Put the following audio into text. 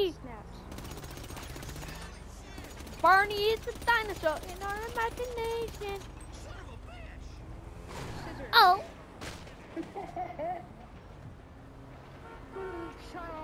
Barney! Snaps. Barney is a dinosaur in our imagination. Scissors. Oh! Shut